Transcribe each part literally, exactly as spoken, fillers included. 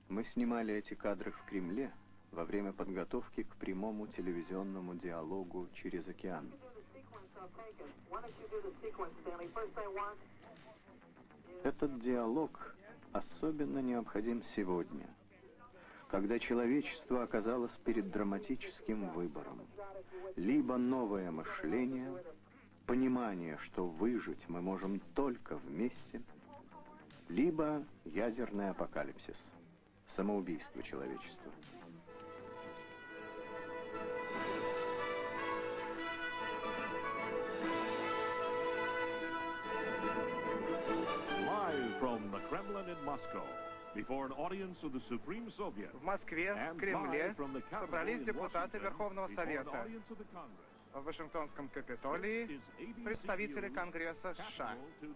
Мы снимали эти кадры в Кремле во время подготовки к прямому телевизионному диалогу через океан. Этот диалог особенно необходим сегодня, когда человечество оказалось перед драматическим выбором. Либо новое мышление, понимание, что выжить мы можем только вместе, либо ядерный апокалипсис, самоубийство человечества. From the Kremlin in Moscow, before an audience of the Supreme Soviet, в Москве, в Кремле, собрались депутаты Верховного Совета. В Вашингтонском Капитолии представители Конгресса США.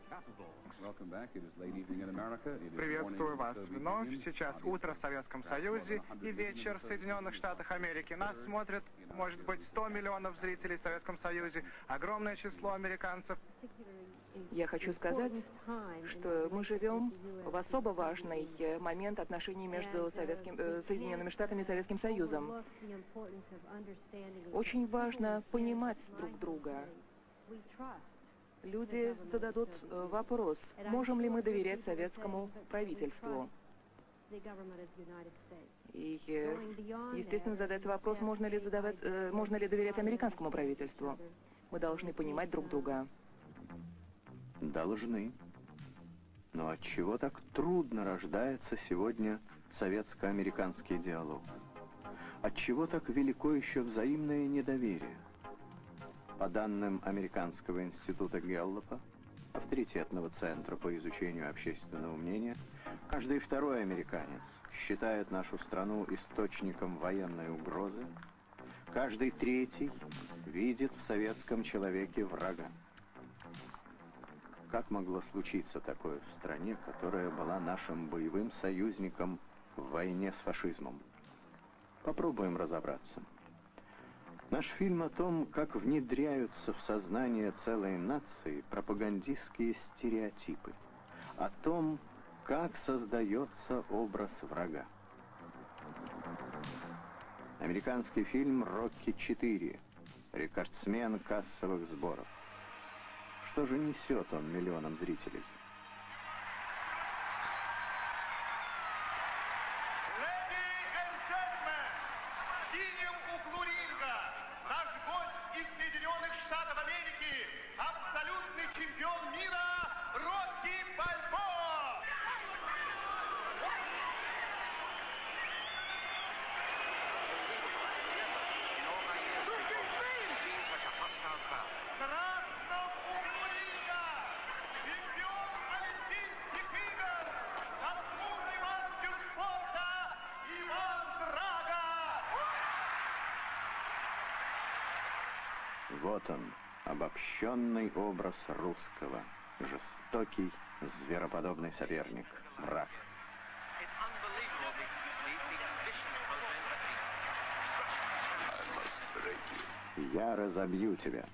Приветствую вас вновь. Сейчас утро в Советском Союзе и вечер в Соединенных Штатах Америки. Нас смотрят, может быть, сто миллионов зрителей в Советском Союзе, огромное число американцев. Я хочу сказать, что мы живем в особо важный момент отношений между Советским, э, Соединенными Штатами и Советским Союзом. Очень важно понимать друг друга. Люди зададут вопрос, можем ли мы доверять советскому правительству. И, естественно, задать вопрос, можно ли, задавать, э, можно ли доверять американскому правительству. Мы должны понимать друг друга. Должны. Но отчего так трудно рождается сегодня советско-американский диалог? Отчего так велико еще взаимное недоверие? По данным Американского института Гэллопа, авторитетного центра по изучению общественного мнения, каждый второй американец считает нашу страну источником военной угрозы, каждый третий видит в советском человеке врага. Как могло случиться такое в стране, которая была нашим боевым союзником в войне с фашизмом? Попробуем разобраться. Наш фильм о том, как внедряются в сознание целой нации пропагандистские стереотипы, о том, как создается образ врага. Американский фильм «Рокки четыре», рекордсмен кассовых сборов. Что же несет он миллионам зрителей? Леди и джентльмены, в синем углу ринга наш гость из Соединенных Штатов Америки, абсолютный чемпион мира Рокки Бальбоа. Вот он, обобщенный образ русского, жестокий, звероподобный соперник, враг. Я разобью тебя.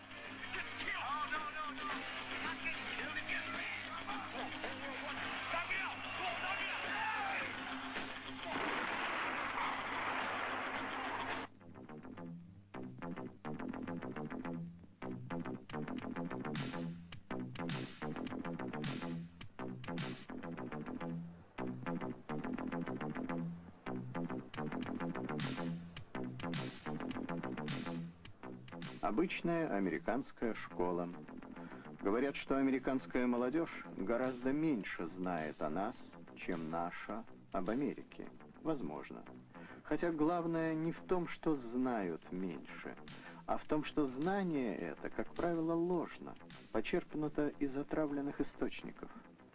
Обычная американская школа. Говорят, что американская молодежь гораздо меньше знает о нас, чем наша об Америке. Возможно. Хотя главное не в том, что знают меньше, а в том, что знание это, как правило, ложно, почерпнуто из отравленных источников.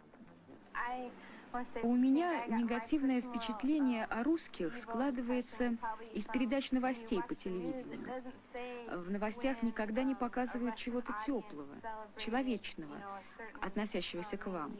У меня негативное впечатление о русских складывается из передач новостей по телевидению. В новостях никогда не показывают чего-то теплого, человечного, относящегося к вам.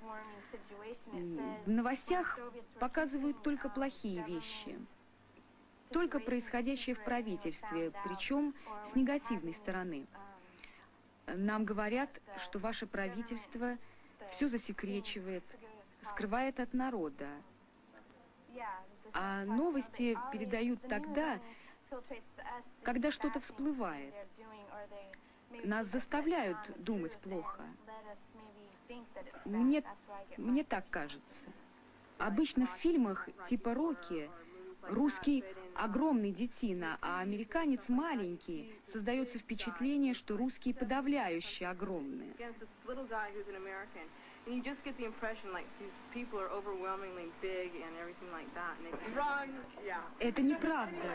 В новостях показывают только плохие вещи, только происходящее в правительстве, причем с негативной стороны. Нам говорят, что ваше правительство все засекречивает, скрывает от народа. А новости передают тогда, когда что-то всплывает. Нас заставляют думать плохо. Мне, мне так кажется. Обычно в фильмах типа «Рокки» русский огромный детина, а американец маленький. Создается впечатление, что русские подавляюще огромные. Это неправда.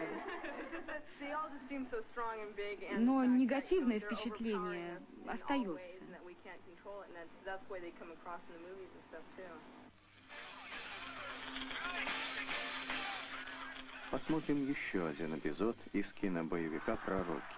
Но негативное впечатление остается. Посмотрим еще один эпизод из кинобоевика про Рокки.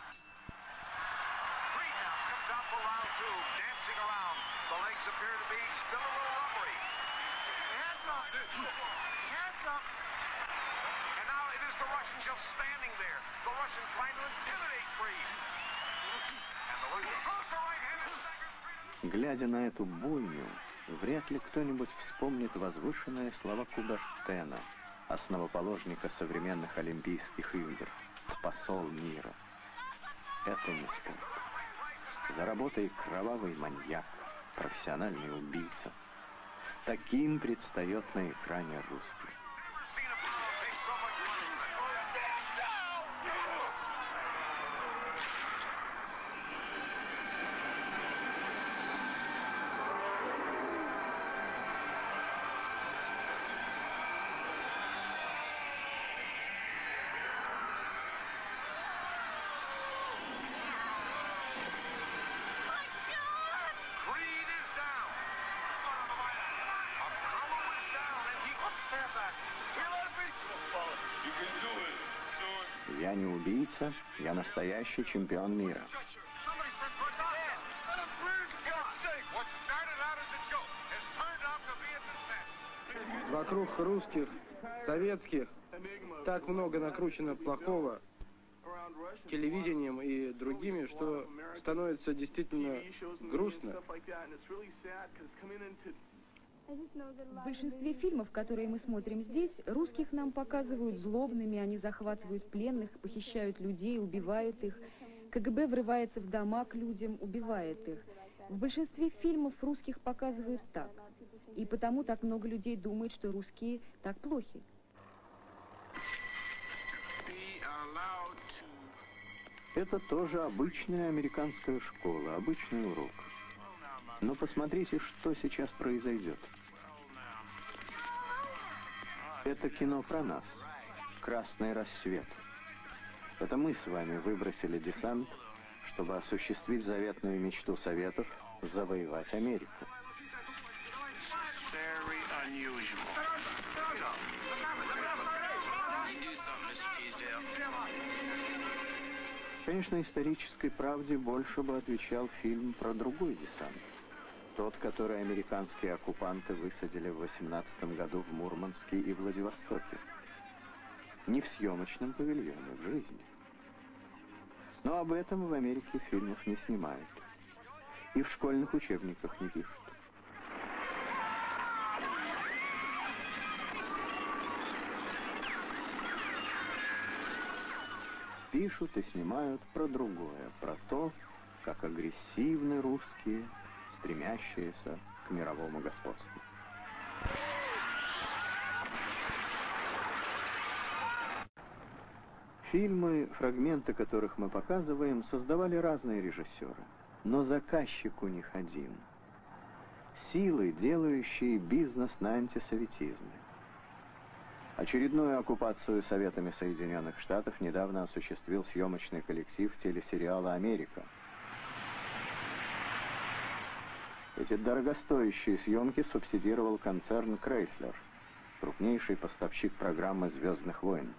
Глядя на эту бойню, вряд ли кто-нибудь вспомнит возвышенные слова Кубертена, основоположника современных Олимпийских игр, посол мира. Это не спорт. За работой кровавый маньяк, профессиональный убийца. Таким предстает на экране русский. Я не убийца, я настоящий чемпион мира. Вокруг русских, советских, так много накручено плохого телевидением и другими, что становится действительно грустно. В большинстве фильмов, которые мы смотрим здесь, русских нам показывают злобными, они захватывают пленных, похищают людей, убивают их. КГБ врывается в дома к людям, убивает их. В большинстве фильмов русских показывают так. И потому так много людей думает, что русские так плохи. Это тоже обычная американская школа, обычный урок. Но посмотрите, что сейчас произойдет. Это кино про нас. Красный рассвет. Это мы с вами выбросили десант, чтобы осуществить заветную мечту Советов завоевать Америку. Конечно, исторической правде больше бы отвечал фильм про другой десант. Тот, который американские оккупанты высадили в восемнадцатом году в Мурманске и Владивостоке. Не в съемочном павильоне, в жизни. Но об этом в Америке в фильмах не снимают. И в школьных учебниках не пишут. Пишут и снимают про другое, про то, как агрессивны русские, стремящиеся к мировому господству. Фильмы, фрагменты которых мы показываем, создавали разные режиссеры, но заказчик у них один. Силы, делающие бизнес на антисоветизме. Очередную оккупацию Советами Соединенных Штатов недавно осуществил съемочный коллектив телесериала «Америка». Эти дорогостоящие съемки субсидировал концерн Крейслер, крупнейший поставщик программы «Звездных войн».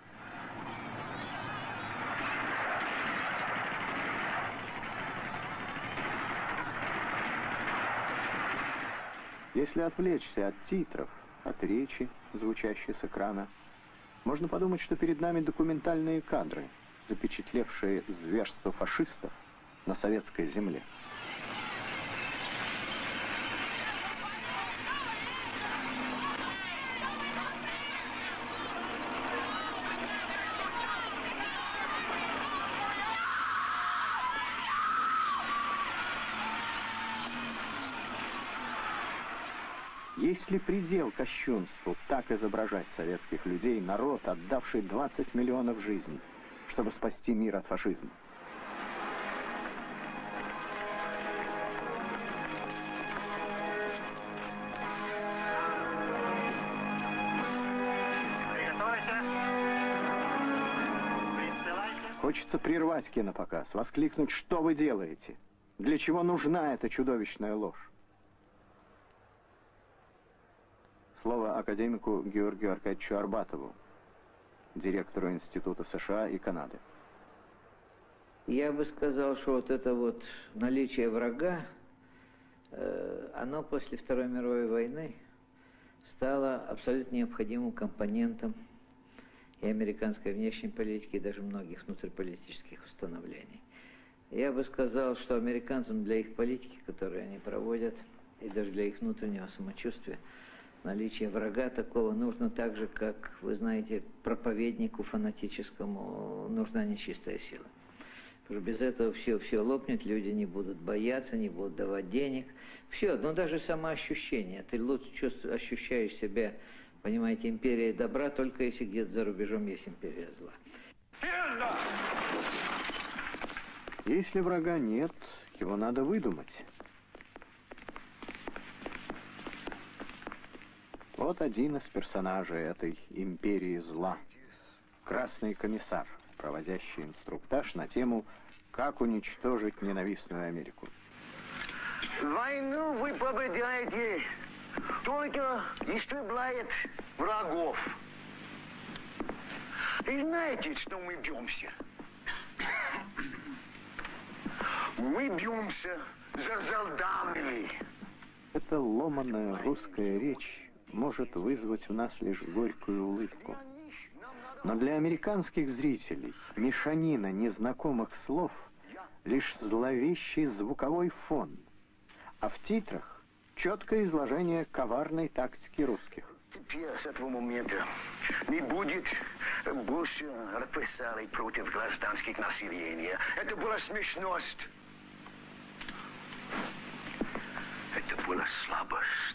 Если отвлечься от титров, от речи, звучащей с экрана, можно подумать, что перед нами документальные кадры, запечатлевшие зверство фашистов на советской земле. Есть ли предел кощунству так изображать советских людей, народ, отдавший двадцать миллионов жизней, чтобы спасти мир от фашизма? Хочется прервать кинопоказ, воскликнуть: что вы делаете? Для чего нужна эта чудовищная ложь? Слово академику Георгию Аркадьевичу Арбатову, директору Института США и Канады. Я бы сказал, что вот это вот наличие врага, э, оно после Второй мировой войны стало абсолютно необходимым компонентом и американской внешней политики, и даже многих внутриполитических установлений. Я бы сказал, что американцам для их политики, которые они проводят, и даже для их внутреннего самочувствия, наличие врага такого нужно так же, как, вы знаете, проповеднику фанатическому нужна нечистая сила. Потому что без этого все, все лопнет, люди не будут бояться, не будут давать денег. Все, ну даже самоощущение. Ты лучше чувствуешь, ощущаешь себя, понимаете, империей добра, только если где-то за рубежом есть империя зла. Если врага нет, его надо выдумать. Вот один из персонажей этой империи зла. Красный комиссар, проводящий инструктаж на тему «Как уничтожить ненавистную Америку». Войну вы побеждаете, только истребляет врагов. И знаете, что мы бьемся? Мы бьемся за солдатами. Эта ломаная русская речь может вызвать в нас лишь горькую улыбку. Но для американских зрителей мешанина незнакомых слов — лишь зловещий звуковой фон, а в титрах четкое изложение коварной тактики русских. Теперь с этого момента не будет больше репрессалий против гражданских населения. Это была смешность. Это была слабость.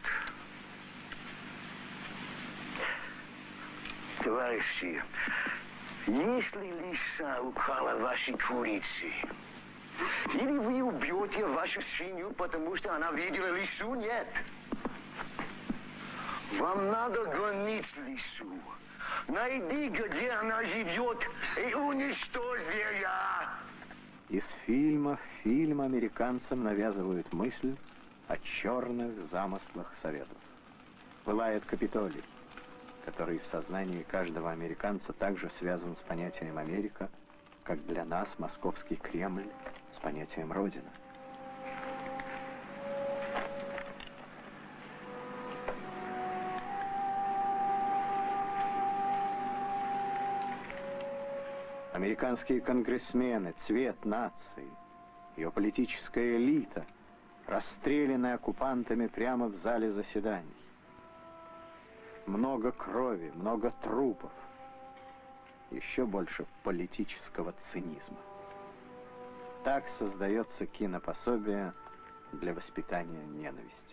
Товарищи, если лиса укала вашей курицы, или вы убьете вашу свинью, потому что она видела лису, нет. Вам надо гонить лису. Найди, где она живет, и уничтожь зверя. Из фильма в фильм американцам навязывают мысль о черных замыслах Советов. Пылает Капитолий, который в сознании каждого американца также связан с понятием «Америка», как для нас московский Кремль с понятием «Родина». Американские конгрессмены, цвет нации, ее политическая элита, расстреляны оккупантами прямо в зале заседаний. Много крови, много трупов, еще больше политического цинизма. Так создается кинопособие для воспитания ненависти.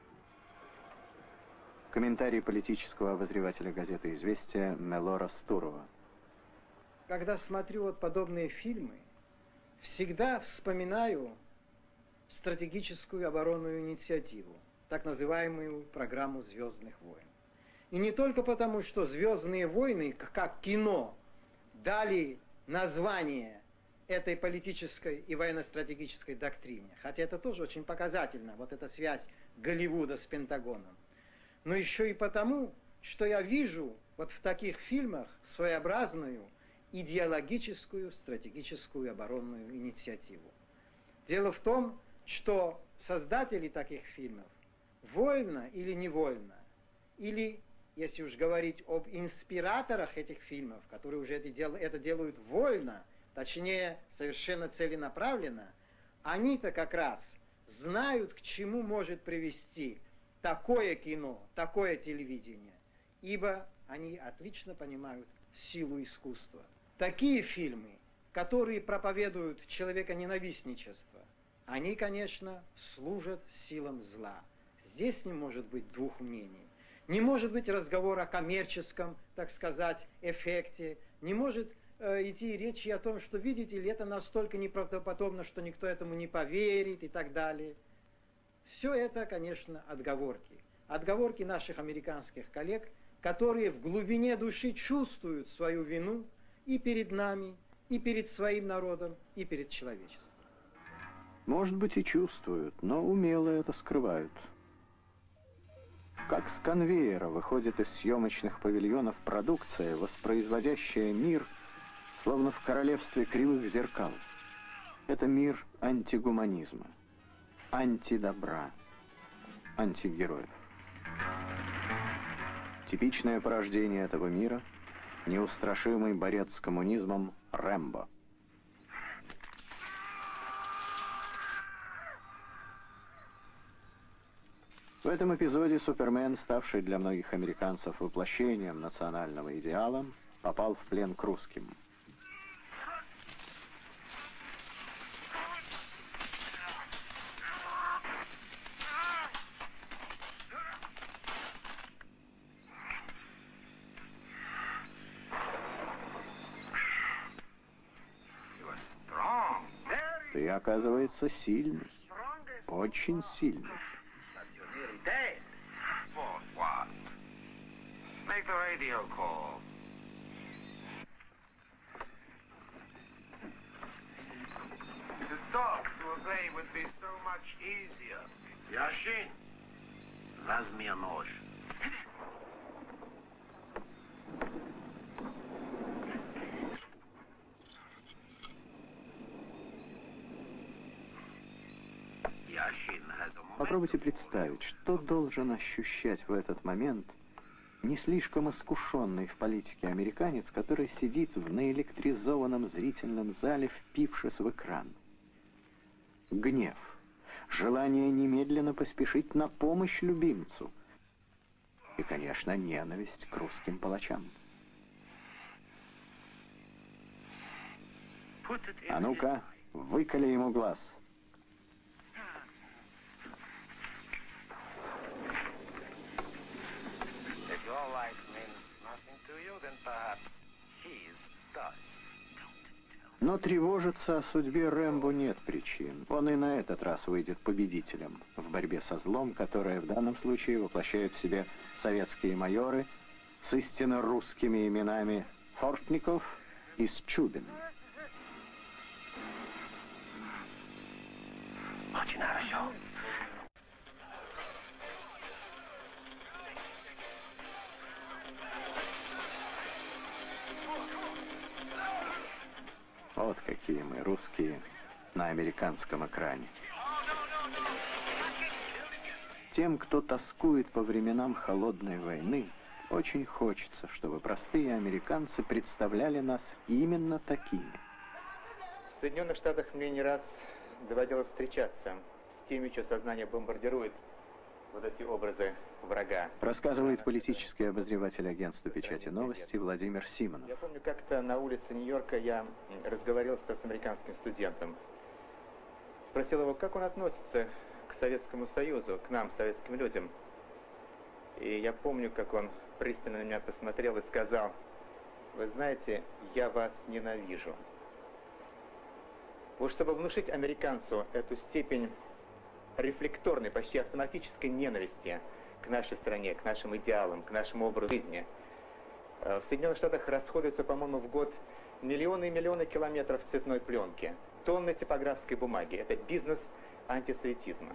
Комментарий политического обозревателя газеты «Известия» Мелора Стурова. Когда смотрю вот подобные фильмы, всегда вспоминаю стратегическую оборонную инициативу, так называемую программу «Звездных войн». И не только потому, что «Звездные войны», как кино, дали название этой политической и военно-стратегической доктрине, хотя это тоже очень показательно, вот эта связь Голливуда с Пентагоном, но еще и потому, что я вижу вот в таких фильмах своеобразную идеологическую, стратегическую оборонную инициативу. Дело в том, что создатели таких фильмов вольно или невольно, или, если уж говорить об инспираторах этих фильмов, которые уже это, дел, это делают вольно, точнее, совершенно целенаправленно, они-то как раз знают, к чему может привести такое кино, такое телевидение, ибо они отлично понимают силу искусства. Такие фильмы, которые проповедуют человеконенавистничество, они, конечно, служат силам зла. Здесь не может быть двух мнений. Не может быть разговор о коммерческом, так сказать, эффекте. Не может э, идти речь о том, что, видите ли, это настолько неправдоподобно, что никто этому не поверит и так далее. Все это, конечно, отговорки. Отговорки наших американских коллег, которые в глубине души чувствуют свою вину и перед нами, и перед своим народом, и перед человечеством. Может быть, и чувствуют, но умело это скрывают. Как с конвейера выходит из съемочных павильонов продукция, воспроизводящая мир, словно в королевстве кривых зеркал. Это мир антигуманизма, антидобра, антигероев. Типичное порождение этого мира — неустрашимый борец с коммунизмом Рэмбо. В этом эпизоде Супермен, ставший для многих американцев воплощением национального идеала, попал в плен к русским. Ты, оказывается, сильный, очень сильный. Make the radio call. To talk to obey would be so much easier. Yashin, возьми нож. Попробуйте представить, что должен ощущать в этот момент не слишком искушенный в политике американец, который сидит в наэлектризованном зрительном зале, впившись в экран. Гнев, желание немедленно поспешить на помощь любимцу и, конечно, ненависть к русским палачам. А ну-ка, выколи ему глаз. Но тревожиться о судьбе Рэмбо нет причин. Он и на этот раз выйдет победителем в борьбе со злом, которое в данном случае воплощают в себе советские майоры с истинно русскими именами Фортников и Счубин. Очень хорошо. Вот какие мы, русские, на американском экране. Тем, кто тоскует по временам холодной войны, очень хочется, чтобы простые американцы представляли нас именно такими. В Соединенных Штатах мне не раз доводилось встречаться с теми, чье сознание бомбардирует вот эти образы врага. Рассказывает политический обозреватель агентства печати новости Владимир Симонов. Я помню, как-то на улице Нью-Йорка я разговаривался с американским студентом. Спросил его, как он относится к Советскому Союзу, к нам, советским людям. И я помню, как он пристально на меня посмотрел и сказал: вы знаете, я вас ненавижу. Вот чтобы внушить американцу эту степень рефлекторной, почти автоматической ненависти к нашей стране, к нашим идеалам, к нашему образу жизни. В Соединенных Штатах расходуются, по-моему, в год миллионы и миллионы километров цветной пленки, тонны типографской бумаги. Это бизнес антисоветизма.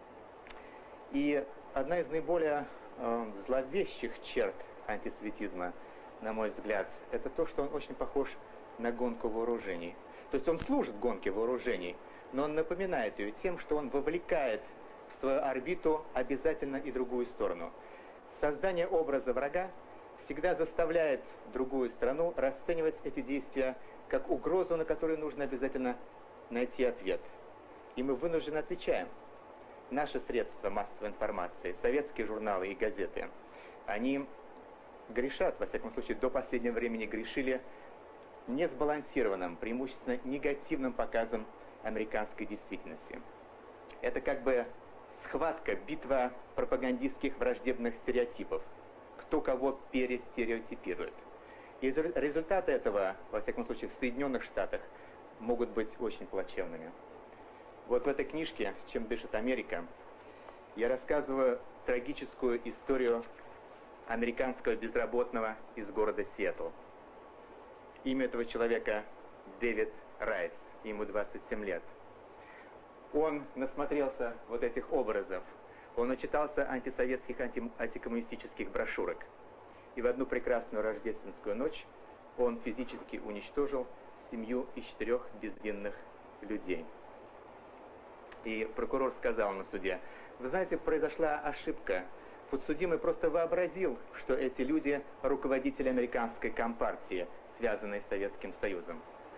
И одна из наиболее э, зловещих черт антисоветизма, на мой взгляд, это то, что он очень похож на гонку вооружений. То есть он служит гонке вооружений, но он напоминает ее тем, что он вовлекает в свою орбиту обязательно и другую сторону. Создание образа врага всегда заставляет другую страну расценивать эти действия как угрозу, на которую нужно обязательно найти ответ. И мы вынуждены отвечаем. Наши средства массовой информации, советские журналы и газеты, они грешат, во всяком случае, до последнего времени грешили несбалансированным, преимущественно негативным показом американской действительности. Это как бы схватка, битва пропагандистских враждебных стереотипов. Кто кого перестереотипирует. И результаты этого, во всяком случае, в Соединенных Штатах, могут быть очень плачевными. Вот в этой книжке «Чем дышит Америка» я рассказываю трагическую историю американского безработного из города Сиэтл. Имя этого человека Дэвид Райс, ему двадцать семь лет. Он насмотрелся вот этих образов, он начитался антисоветских, анти, антикоммунистических брошюрок. И в одну прекрасную рождественскую ночь он физически уничтожил семью из четырех безвинных людей. И прокурор сказал на суде: вы знаете, произошла ошибка. Подсудимый просто вообразил, что эти люди руководители американской компартии, связанные с Советским Союзом.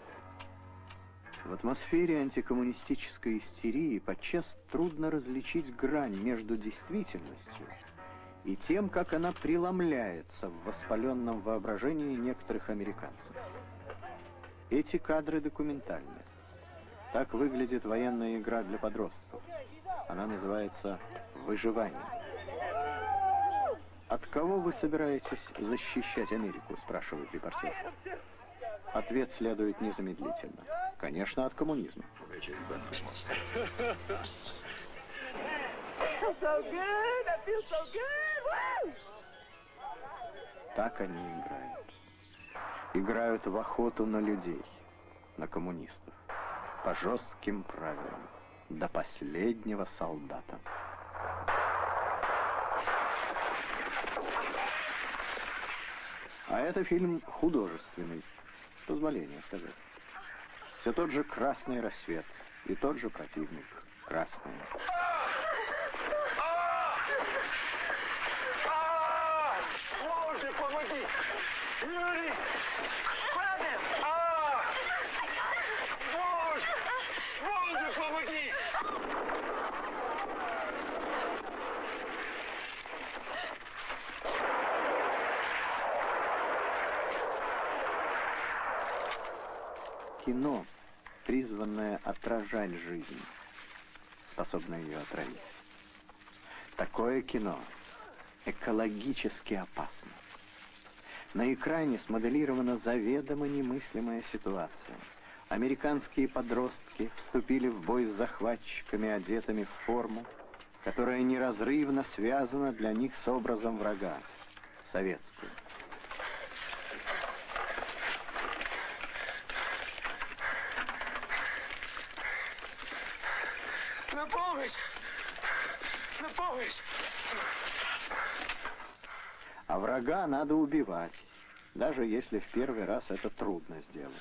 В атмосфере антикоммунистической истерии подчас трудно различить грань между действительностью и тем, как она преломляется в воспаленном воображении некоторых американцев. Эти кадры документальны. Так выглядит военная игра для подростков. Она называется «Выживание». «От кого вы собираетесь защищать Америку?» – спрашивает репортер. Ответ следует незамедлительно. Конечно, от коммунизма. Так они играют. Играют в охоту на людей, на коммунистов, по жестким правилам, до последнего солдата. А это фильм художественный, с позволения сказать. Все тот же красный рассвет и тот же противник красный. Боже, помоги! Юрий! Боже! Боже, помоги! Кино, призванное отражать жизнь, способно ее отравить. Такое кино экологически опасно. На экране смоделирована заведомо немыслимая ситуация. Американские подростки вступили в бой с захватчиками, одетыми в форму, которая неразрывно связана для них с образом врага, советскую. На помощь! На помощь! А врага надо убивать, даже если в первый раз это трудно сделать.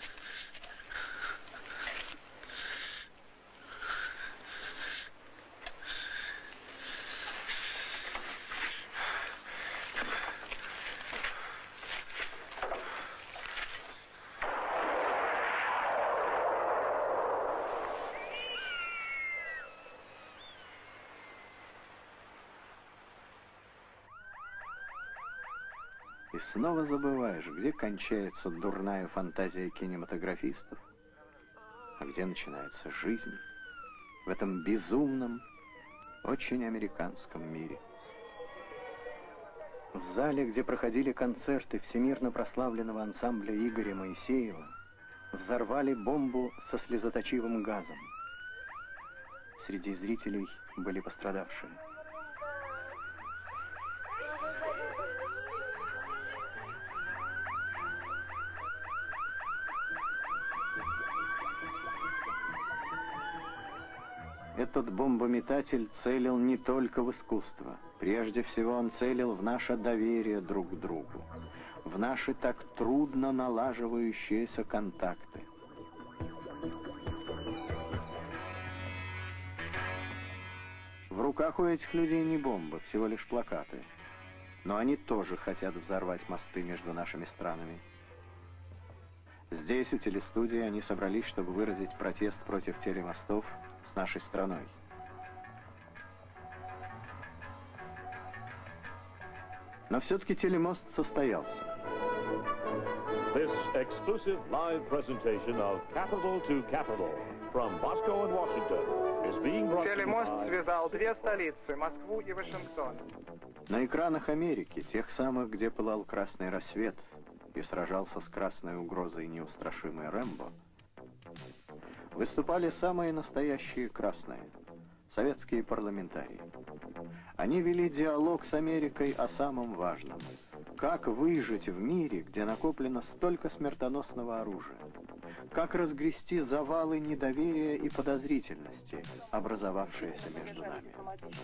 И снова забываешь, где кончается дурная фантазия кинематографистов, а где начинается жизнь в этом безумном, очень американском мире. В зале, где проходили концерты всемирно прославленного ансамбля Игоря Моисеева, взорвали бомбу со слезоточивым газом. Среди зрителей были пострадавшие. Этот бомбометатель целил не только в искусство. Прежде всего он целил в наше доверие друг к другу, в наши так трудно налаживающиеся контакты. В руках у этих людей не бомбы, всего лишь плакаты. Но они тоже хотят взорвать мосты между нашими странами. Здесь, у телестудии, они собрались, чтобы выразить протест против телемостов с нашей страной. Но все-таки телемост состоялся. This exclusive live presentation of Capital to Capital from Moscow and Washington is being brought to you Телемост by... связал две столицы, Москву и Вашингтон. На экранах Америки, тех самых, где пылал красный рассвет и сражался с красной угрозой неустрашимый Рэмбо, выступали самые настоящие красные, советские парламентарии. Они вели диалог с Америкой о самом важном. Как выжить в мире, где накоплено столько смертоносного оружия? Как разгрести завалы недоверия и подозрительности, образовавшиеся между нами?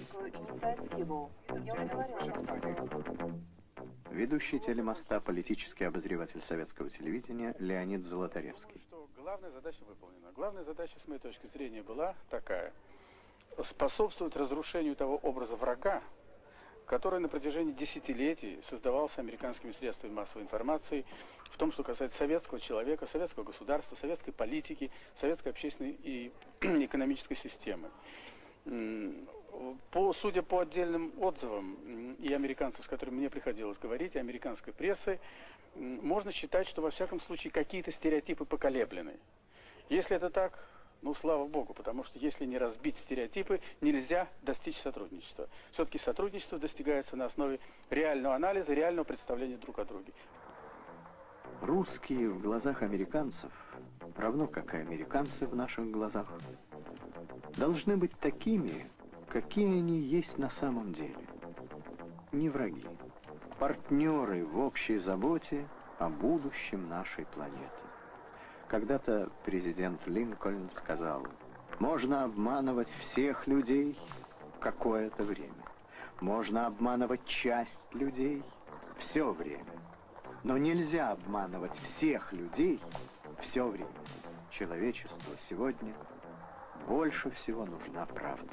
Ведущий телемоста, политический обозреватель советского телевидения Леонид Золотаревский. Главная задача выполнена. Главная задача, с моей точки зрения, была такая: способствовать разрушению того образа врага, который на протяжении десятилетий создавался американскими средствами массовой информации в том, что касается советского человека, советского государства, советской политики, советской общественной и экономической системы. По, судя по отдельным отзывам и американцев, с которыми мне приходилось говорить, и американской прессы, можно считать, что во всяком случае какие-то стереотипы поколеблены. Если это так, ну, слава богу, потому что если не разбить стереотипы, нельзя достичь сотрудничества. Все-таки сотрудничество достигается на основе реального анализа, реального представления друг о друге. Русские в глазах американцев, равно как и американцы в наших глазах, должны быть такими, какие они есть на самом деле. Не враги, партнеры в общей заботе о будущем нашей планеты. Когда-то президент Линкольн сказал: можно обманывать всех людей какое-то время, можно обманывать часть людей все время, но нельзя обманывать всех людей все время. Человечеству сегодня больше всего нужна правда.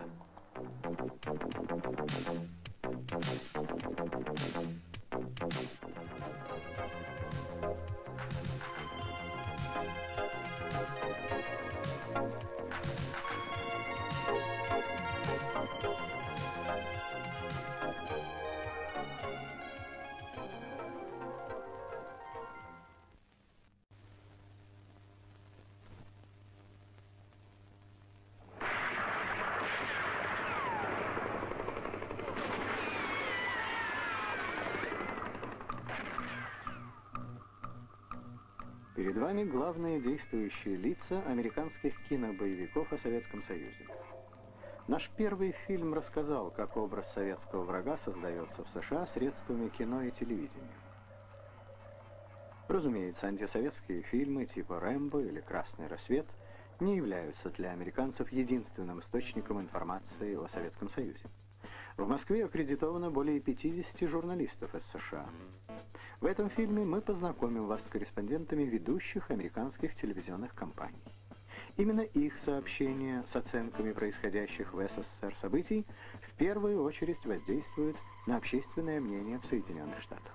Перед вами главные действующие лица американских кинобоевиков о Советском Союзе. Наш первый фильм рассказал, как образ советского врага создается в США средствами кино и телевидения. Разумеется, антисоветские фильмы типа «Рэмбо» или «Красный рассвет» не являются для американцев единственным источником информации о Советском Союзе. В Москве аккредитовано более пятидесяти журналистов из США. В этом фильме мы познакомим вас с корреспондентами ведущих американских телевизионных компаний. Именно их сообщения с оценками происходящих в СССР событий в первую очередь воздействуют на общественное мнение в Соединенных Штатах.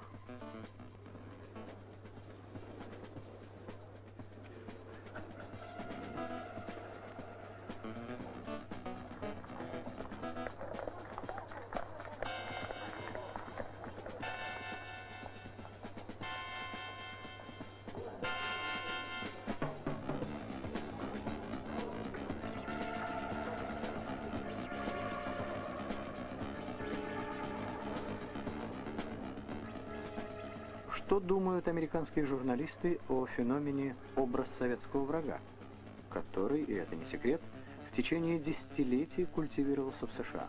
Что думают американские журналисты о феномене «образ советского врага», который, и это не секрет, в течение десятилетий культивировался в США?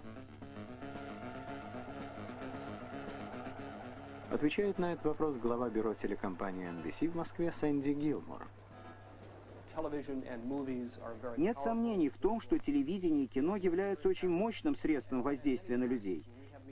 Отвечает на этот вопрос глава бюро телекомпании эн би си в Москве Сэнди Гилмор. Нет сомнений в том, что телевидение и кино являются очень мощным средством воздействия на людей.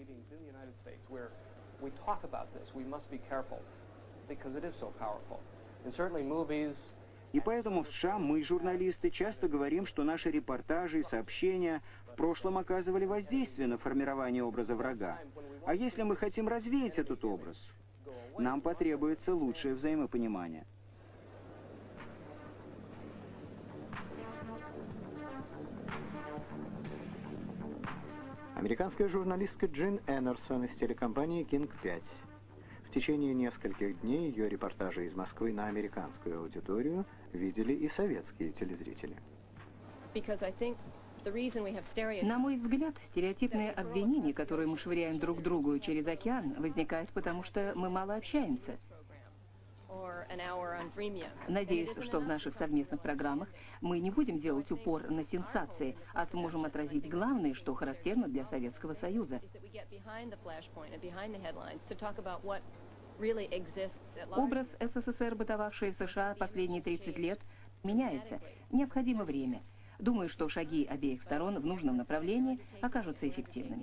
И поэтому в США мы, журналисты, часто говорим, что наши репортажи и сообщения в прошлом оказывали воздействие на формирование образа врага. А если мы хотим развеять этот образ, нам потребуется лучшее взаимопонимание. Американская журналистка Джин Энерсон из телекомпании Кинг пять В течение нескольких дней ее репортажи из Москвы на американскую аудиторию видели и советские телезрители. На мой взгляд, стереотипные обвинения, которые мы швыряем друг другу через океан, возникают потому, что мы мало общаемся. Надеюсь, что в наших совместных программах мы не будем делать упор на сенсации, а сможем отразить главное, что характерно для Советского Союза. Образ СССР, бытовавший в США последние тридцать лет, меняется. Необходимо время. Думаю, что шаги обеих сторон в нужном направлении окажутся эффективными.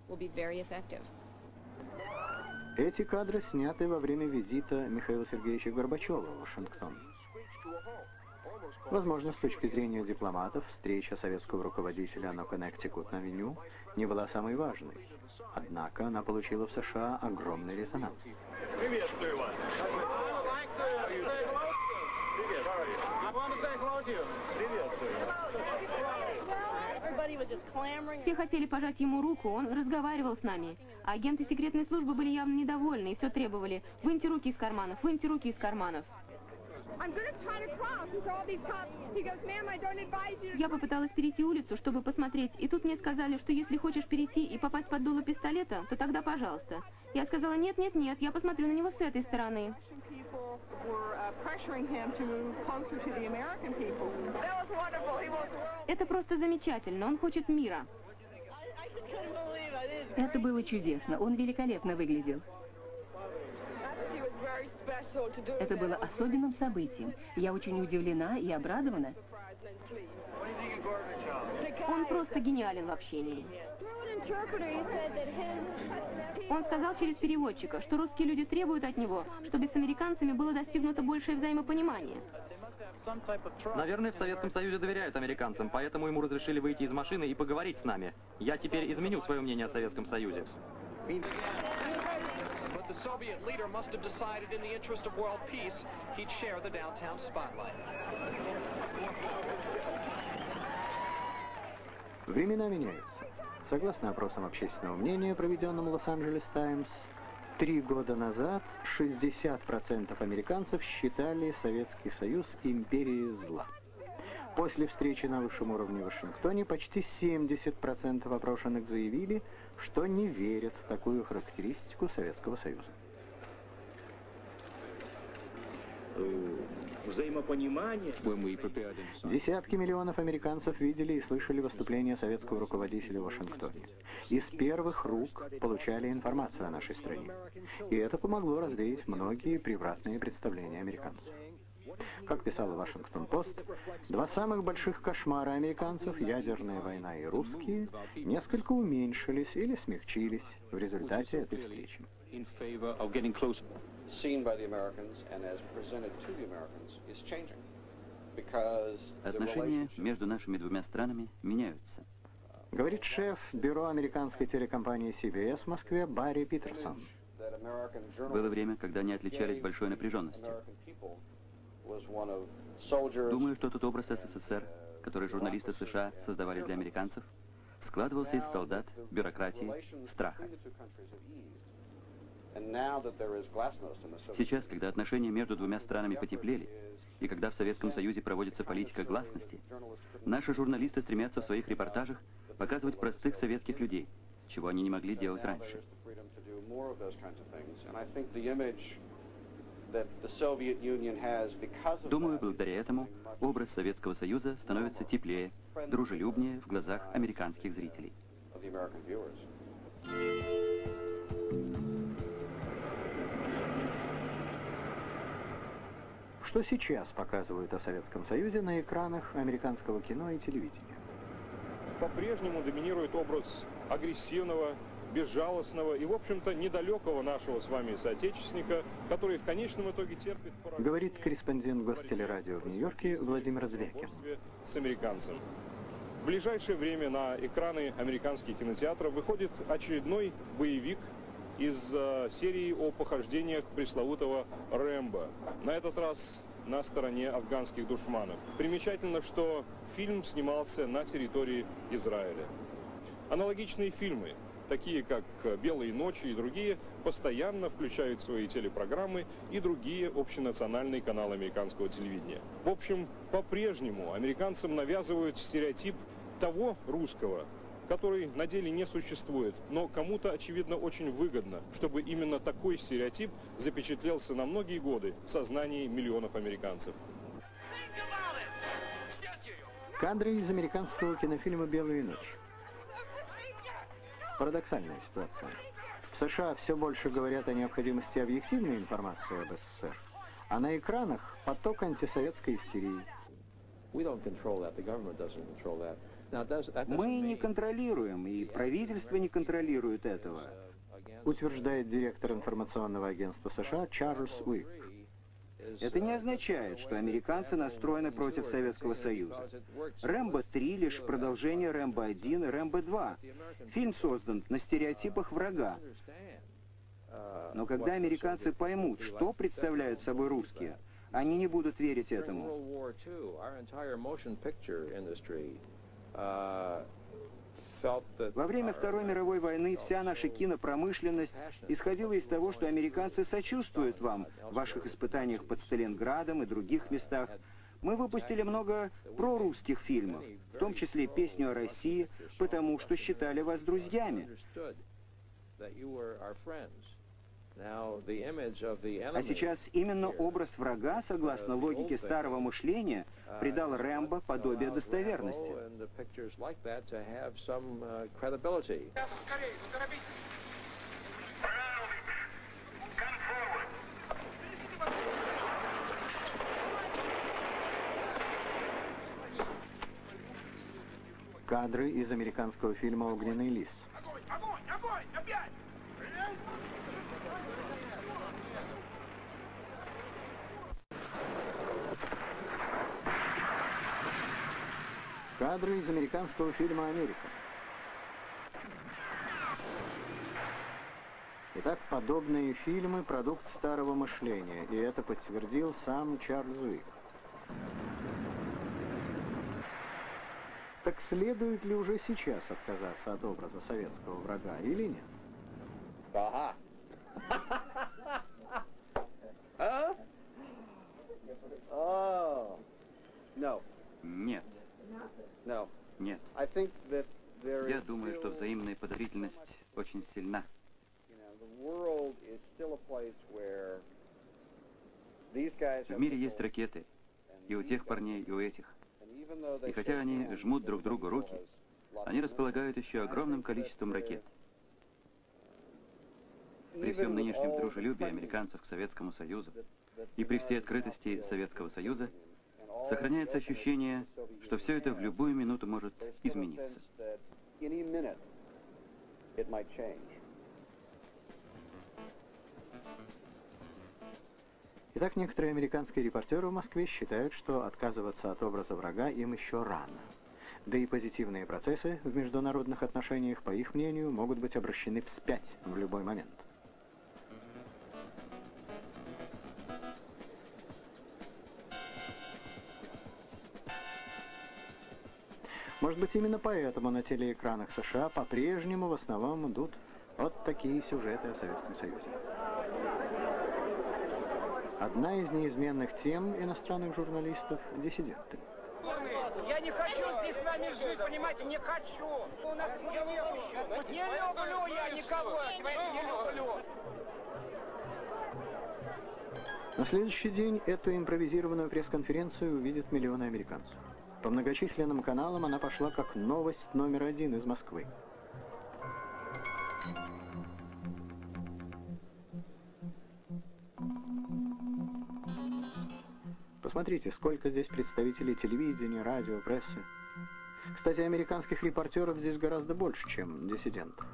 Эти кадры сняты во время визита Михаила Сергеевича Горбачева в Вашингтон. Возможно, с точки зрения дипломатов, встреча советского руководителя на Коннектикут-авеню не была самой важной. Однако она получила в США огромный резонанс. Приветствую вас. Все хотели пожать ему руку, он разговаривал с нами. А агенты секретной службы были явно недовольны и все требовали: выньте руки из карманов, выньте руки из карманов. Я попыталась перейти улицу, чтобы посмотреть, и тут мне сказали, что если хочешь перейти и попасть под дуло пистолета, то тогда пожалуйста. Я сказала: нет, нет, нет, я посмотрю на него с этой стороны. Это просто замечательно, он хочет мира. Это было чудесно, он великолепно выглядел. Это было особенным событием. Я очень удивлена и обрадована. Он просто гениален в общении. Он сказал через переводчика, что русские люди требуют от него, чтобы с американцами было достигнуто большее взаимопонимание. Наверное, в Советском Союзе доверяют американцам, поэтому ему разрешили выйти из машины и поговорить с нами. Я теперь изменю свое мнение о Советском Союзе. The Soviet leader must have decided in the interest of world peace he'd share the downtown spotlight. Времена меняются. Согласно опросам общественного мнения, проведенным Лос-Анджелес Таймс, три года назад шестьдесят процентов американцев считали Советский Союз империей зла. После встречи на высшем уровне в Вашингтоне почти семьдесят процентов опрошенных заявили, что не верят в такую характеристику Советского Союза. Взаимопонимание. Десятки миллионов американцев видели и слышали выступления советского руководителя в Вашингтоне. Из первых рук получали информацию о нашей стране. И это помогло развеять многие превратные представления американцев. Как писала Вашингтон-Пост, два самых больших кошмара американцев, ядерная война и русские, несколько уменьшились или смягчились в результате этой встречи. Отношения между нашими двумя странами меняются. Говорит шеф бюро американской телекомпании си би эс в Москве Барри Питерсон. Было время, когда они отличались большой напряженностью. Думаю, что тот образ СССР, который журналисты США создавали для американцев, складывался из солдат, бюрократии, страха. Сейчас, когда отношения между двумя странами потеплели, и когда в Советском Союзе проводится политика гласности, наши журналисты стремятся в своих репортажах показывать простых советских людей, чего они не могли делать раньше. Думаю, благодаря этому образ Советского Союза становится теплее, дружелюбнее в глазах американских зрителей. Что сейчас показывают о Советском Союзе на экранах американского кино и телевидения? По-прежнему доминирует образ агрессивного, безжалостного и, в общем-то, недалекого нашего с вами соотечественника, который в конечном итоге терпит поражение. Говорит корреспондент Гостелерадио в Нью-Йорке Владимир Звякин. С американцем. В ближайшее время на экраны американских кинотеатров выходит очередной боевик из uh, серии о похождениях пресловутого Рэмбо. На этот раз на стороне афганских душманов. Примечательно, что фильм снимался на территории Израиля. Аналогичные фильмы такие как «Белые ночи» и другие, постоянно включают в свои телепрограммы и другие общенациональные каналы американского телевидения. В общем, по-прежнему американцам навязывают стереотип того русского, который на деле не существует, но кому-то, очевидно, очень выгодно, чтобы именно такой стереотип запечатлелся на многие годы в сознании миллионов американцев. Кадры из американского кинофильма «Белые ночи». Парадоксальная ситуация. В США все больше говорят о необходимости объективной информации об СССР, а на экранах поток антисоветской истерии. Мы не контролируем, и правительство не контролирует этого, утверждает директор информационного агентства США Чарльз Уик. Это не означает, что американцы настроены против Советского Союза. «Рэмбо три» — лишь продолжение «Рэмбо один» и «Рэмбо два». Фильм создан на стереотипах врага. Но когда американцы поймут, что представляют собой русские, они не будут верить этому. Во время Второй мировой войны вся наша кинопромышленность исходила из того, что американцы сочувствуют вам в ваших испытаниях под Сталинградом и других местах. Мы выпустили много прорусских фильмов, в том числе песню о России, потому что считали вас друзьями. А сейчас именно образ врага, согласно логике старого мышления, придал Рэмбо подобие достоверности. Кадры из американского фильма «Огненный лис». Огонь! Огонь! Опять! Кадры из американского фильма «Америка». Итак, подобные фильмы – продукт старого мышления, и это подтвердил сам Чарльз Уик. Так следует ли уже сейчас отказаться от образа советского врага или нет? Ага. А? Нет. Нет. Я думаю, что взаимная подозрительность очень сильна. В мире есть ракеты, и у тех парней, и у этих. И хотя они жмут друг другу руки, они располагают еще огромным количеством ракет. При всем нынешнем дружелюбии американцев к Советскому Союзу и при всей открытости Советского Союза сохраняется ощущение, что все это в любую минуту может измениться. Итак, некоторые американские репортеры в Москве считают, что отказываться от образа врага им еще рано. Да и позитивные процессы в международных отношениях, по их мнению, могут быть обращены вспять в любой момент. Может быть, именно поэтому на телеэкранах США по-прежнему в основном идут вот такие сюжеты о Советском Союзе. Одна из неизменных тем иностранных журналистов – диссиденты. Я не хочу здесь с вами жить, понимаете, не хочу. У нас не люблю. Не люблю я никого, понимаете, не люблю. На следующий день эту импровизированную пресс-конференцию увидят миллионы американцев. По многочисленным каналам она пошла как новость номер один из Москвы. Посмотрите, сколько здесь представителей телевидения, радио, прессы. Кстати, американских репортеров здесь гораздо больше, чем диссидентов.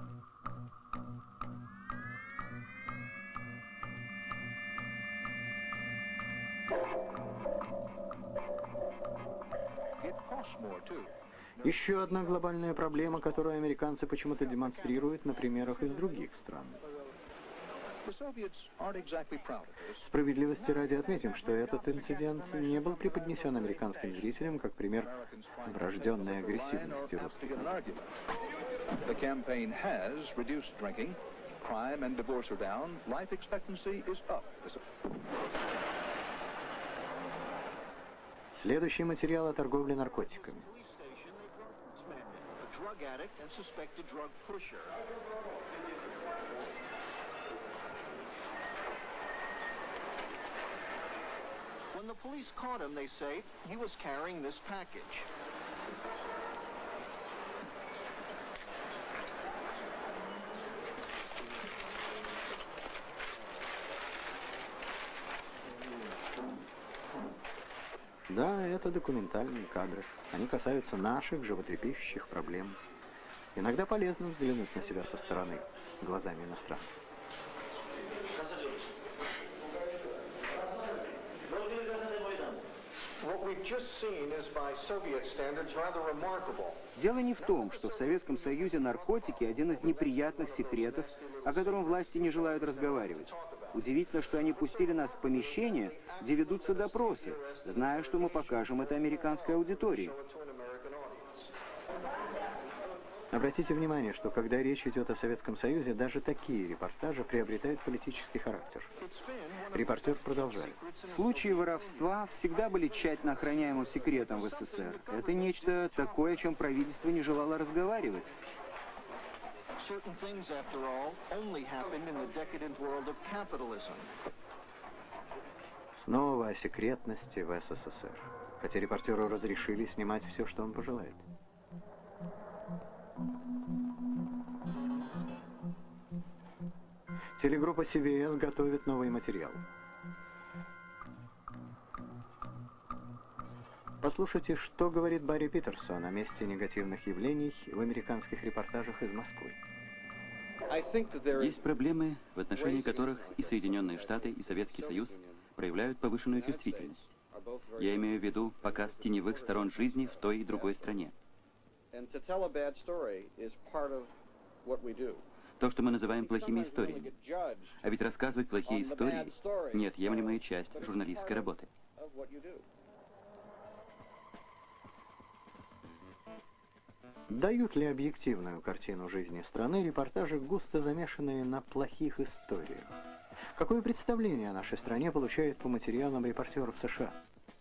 Еще одна глобальная проблема, которую американцы почему-то демонстрируют на примерах из других стран. Справедливости ради отметим, что этот инцидент не был преподнесен американским зрителям как пример врожденной агрессивности русских. Следующий материал о торговле наркотиками. When the police caught him, they say, he was carrying this package. Да, это документальные кадры. Они касаются наших животрепещущих проблем. Иногда полезно взглянуть на себя со стороны, глазами иностранцев. Дело не в том, что в Советском Союзе наркотики – один из неприятных секретов, о котором власти не желают разговаривать. Удивительно, что они пустили нас в помещение, где ведутся допросы, зная, что мы покажем это американской аудитории. Обратите внимание, что когда речь идет о Советском Союзе, даже такие репортажи приобретают политический характер. Репортер продолжает. Случаи воровства всегда были тщательно охраняемым секретом в СССР. Это нечто такое, о чем правительство не желало разговаривать. Снова о секретности в СССР. Хотя репортеру разрешили снимать все, что он пожелает. Телегруппа си би эс готовит новый материал. Послушайте, что говорит Барри Питерсон о месте негативных явлений в американских репортажах из Москвы. Есть проблемы, в отношении которых и Соединенные Штаты, и Советский Союз проявляют повышенную чувствительность. Я имею в виду показ теневых сторон жизни в той и другой стране. То, что мы называем плохими историями. А ведь рассказывать плохие истории – неотъемлемая часть журналистской работы. Дают ли объективную картину жизни страны репортажи, густо замешанные на плохих историях? Какое представление о нашей стране получают по материалам репортеров США?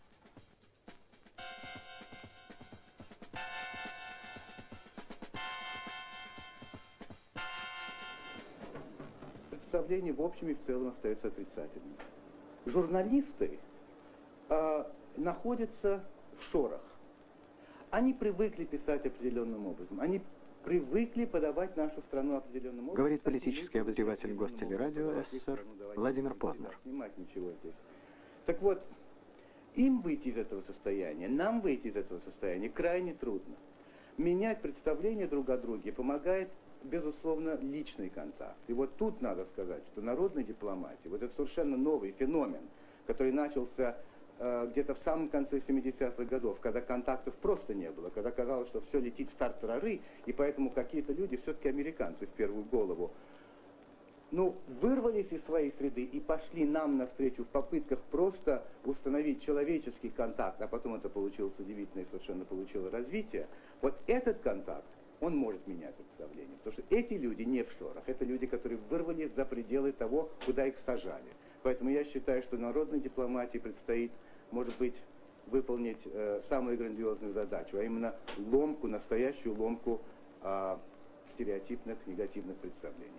Представление в общем и в целом остается отрицательным. Журналисты э, находятся в шорах. Они привыкли писать определенным образом. Они привыкли подавать нашу страну определенным образом. Говорит политический обозреватель Гостелерадио СССР Владимир Познер. Снимать ничего здесь. Так вот, им выйти из этого состояния, нам выйти из этого состояния крайне трудно. Менять представление друг о друге помогает, безусловно, личный контакт. И вот тут надо сказать, что народной дипломатии, вот это совершенно новый феномен, который начался э, где-то в самом конце семидесятых годов, когда контактов просто не было, когда казалось, что все летит в тартарары, и поэтому какие-то люди, все-таки американцы в первую голову, ну, вырвались из своей среды и пошли нам навстречу в попытках просто установить человеческий контакт, а потом это получилось удивительное и совершенно получило развитие. Вот этот контакт, он может менять представление. Потому что эти люди не в шорах. Это люди, которые вырвались за пределы того, куда их сажали. Поэтому я считаю, что народной дипломатии предстоит, может быть, выполнить э, самую грандиозную задачу, а именно ломку, настоящую ломку э, стереотипных, негативных представлений.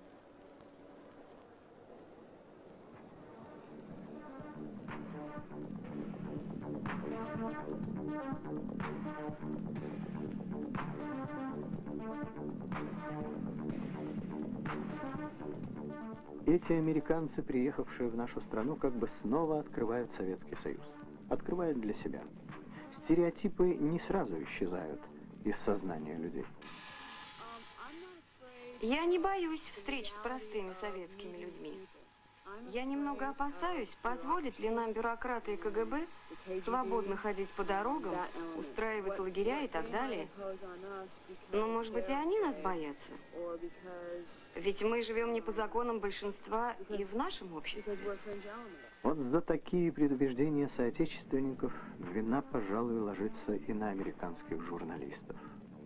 Эти американцы, приехавшие в нашу страну, как бы снова открывают Советский Союз. Открывают для себя. Стереотипы не сразу исчезают из сознания людей. Я не боюсь встреч с простыми советскими людьми. Я немного опасаюсь, позволит ли нам бюрократы и КГБ свободно ходить по дорогам, устраивать лагеря и так далее. Но, может быть, и они нас боятся. Ведь мы живем не по законам большинства и в нашем обществе. Вот за такие предубеждения соотечественников вина, пожалуй, ложится и на американских журналистов.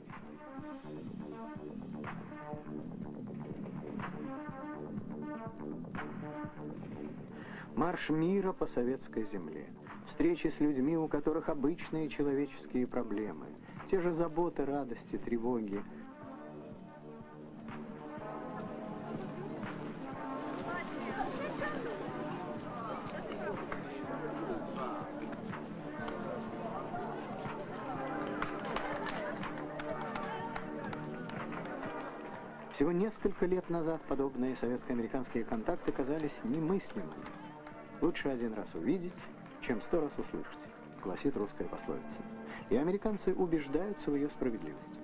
Марш мира по советской земле. Встречи с людьми, у которых обычные человеческие проблемы. Те же заботы, радости, тревоги. Всего несколько лет назад подобные советско-американские контакты казались немыслимыми. Лучше один раз увидеть, чем сто раз услышать, гласит русская пословица. И американцы убеждаются в ее справедливости.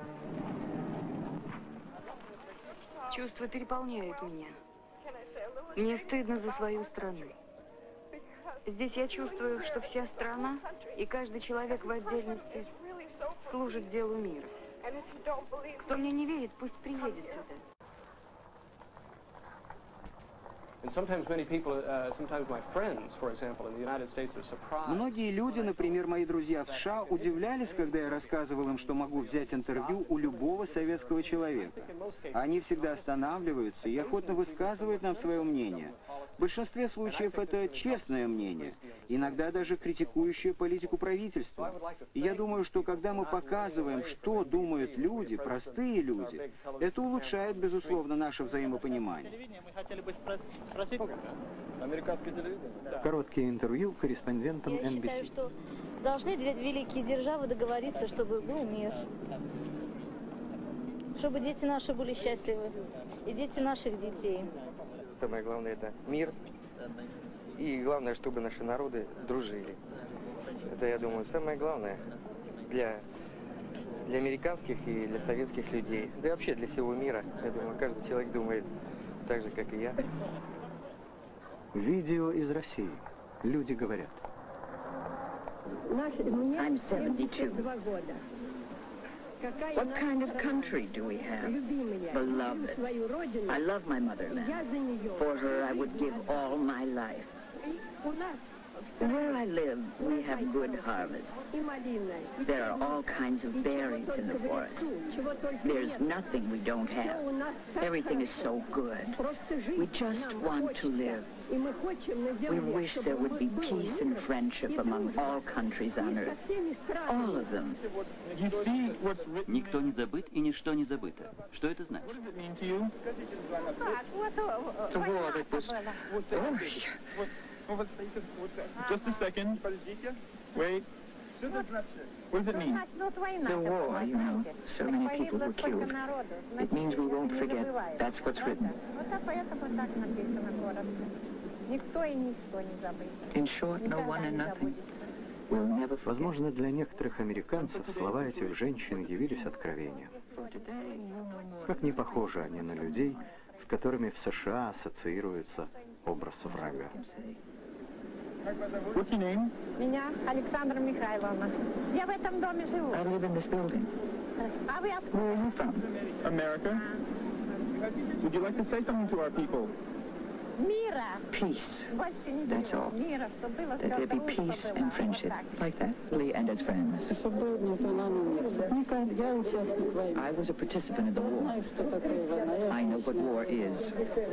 Чувства переполняют меня. Мне стыдно за свою страну. Здесь я чувствую, что вся страна и каждый человек в отдельности служит делу мира. Кто мне не верит, пусть приедет сюда. Многие люди, например, мои друзья в США, удивлялись, когда я рассказывал им, что могу взять интервью у любого советского человека. Они всегда останавливаются и охотно высказывают нам свое мнение. В большинстве случаев это честное мнение, иногда даже критикующее политику правительства. И я думаю, что когда мы показываем, что думают люди, простые люди, это улучшает, безусловно, наше взаимопонимание. Американское телевидение? Короткие интервью корреспондентам эн би си. Я считаю, что должны две великие державы договориться, чтобы был мир. Чтобы дети наши были счастливы. И дети наших детей. Самое главное — это мир. И главное, чтобы наши народы дружили. Это, я думаю, самое главное для, для американских и для советских людей. Да и вообще для всего мира. Я думаю, каждый человек думает так же, как и я. Видео из России. Люди говорят. I'm seventy-two. What kind of country do we have? Beloved. I love my motherland. For her, I would give all my life. Where I live, we have good harvests. There are all kinds of berries in the forest. There's nothing we don't have. Everything is so good. We just want to live. We wish there would be peace and friendship among all countries on earth. All of them. Никто не забыт и ничто не забыто. Что это значит? Just a second. Wait. What does it mean? The war, you know, so many people were killed. It means we won't forget. That's what's written. In short, no one and nothing. We'll never forget. Возможно, для некоторых американцев слова этих женщин явились откровением. Как не похожи они на людей, с которыми в США ассоциируется образ врага. What's your name? Меня Александра Михайловна. Я в этом доме живу. I live in this building. А вы откуда? Where are you from? America. Would you like to say something to our people? Мира. Peace. Больше That's ничего. all. Мира, чтобы было That все there be дружба peace была. and friendship, like that, really, and as friends. I was a participant in the war. I know what war is.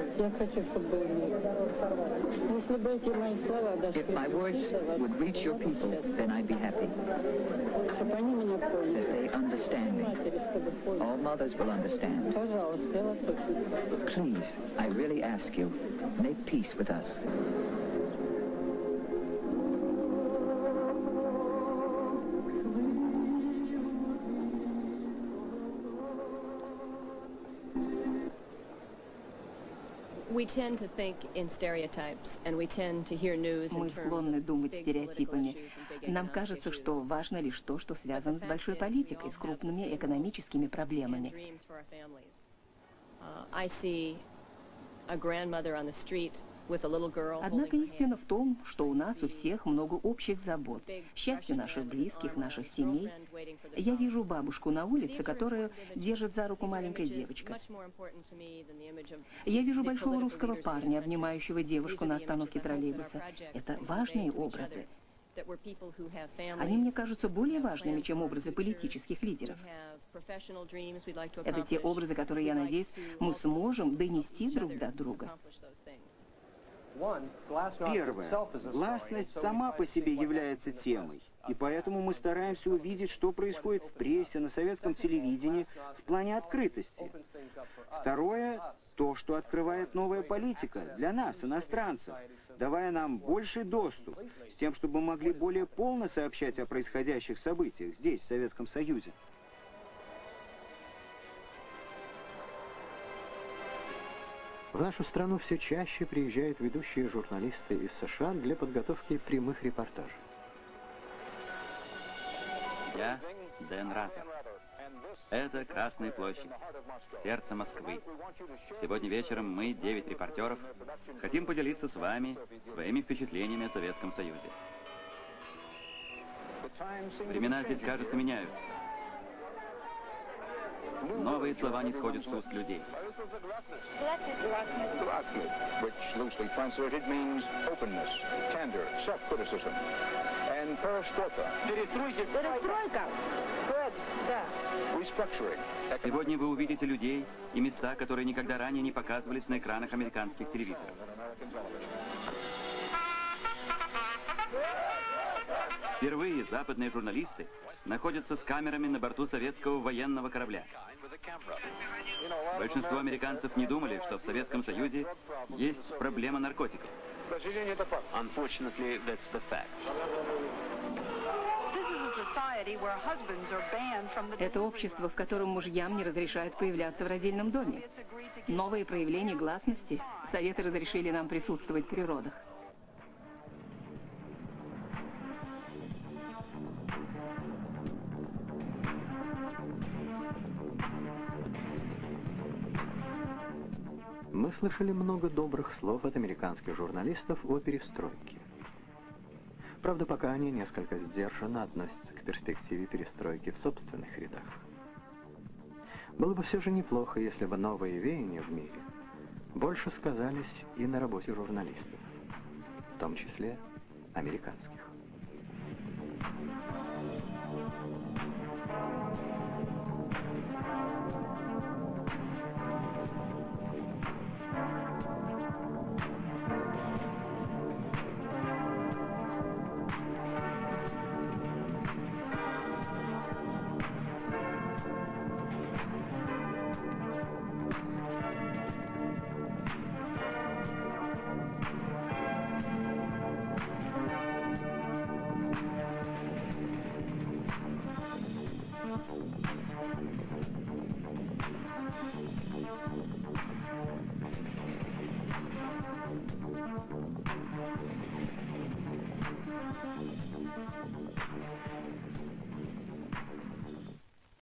If my words would reach your people, then I'd be happy. That they understand me. All mothers will understand. Please, I really ask you, make peace with us. We tend to think in stereotypes, and we tend to hear news in Мы terms склонны of думать big political стереотипами. issues and big Нам economic кажется, issues. что важно лишь то, что связано с большой политикой, с крупными экономическими проблемами. Dreams for our families. Uh, I see a grandmother on the street Однако истина в том, что у нас у всех много общих забот, счастье наших близких, наших семей. Я вижу бабушку на улице, которую держит за руку маленькая девочка. Я вижу большого русского парня, обнимающего девушку на остановке троллейбуса. Это важные образы. Они мне кажутся более важными, чем образы политических лидеров. Это те образы, которые, я надеюсь, мы сможем донести друг до друга. Первое. Гласность сама по себе является темой, и поэтому мы стараемся увидеть, что происходит в прессе, на советском телевидении в плане открытости. Второе. То, что открывает новая политика для нас, иностранцев, давая нам больший доступ, с тем, чтобы мы могли более полно сообщать о происходящих событиях здесь, в Советском Союзе. В нашу страну все чаще приезжают ведущие журналисты из США для подготовки прямых репортажей. Я Дэн Разер. Это Красная площадь, сердце Москвы. Сегодня вечером мы, девять репортеров, хотим поделиться с вами своими впечатлениями о Советском Союзе. Времена здесь, кажется, меняются. Новые слова не сходят с уст людей. Гласность, which loosely translated means openness, candor, self-criticism. And perestroika. Перестройка. Перестройка. Да. Restructuring. Сегодня вы увидите людей и места, которые никогда ранее не показывались на экранах американских телевизоров. Впервые западные журналисты находятся с камерами на борту советского военного корабля. Большинство американцев не думали, что в Советском Союзе есть проблема наркотиков. К сожалению, это факт. Unfortunately, that's the fact. Это общество, в котором мужьям не разрешают появляться в родильном доме. Новые проявления гласности. Советы разрешили нам присутствовать при родах. Мы слышали много добрых слов от американских журналистов о перестройке. Правда, пока они несколько сдержанно относятся к перспективе перестройки в собственных рядах. Было бы все же неплохо, если бы новые веяния в мире больше сказались и на работе журналистов, в том числе американских.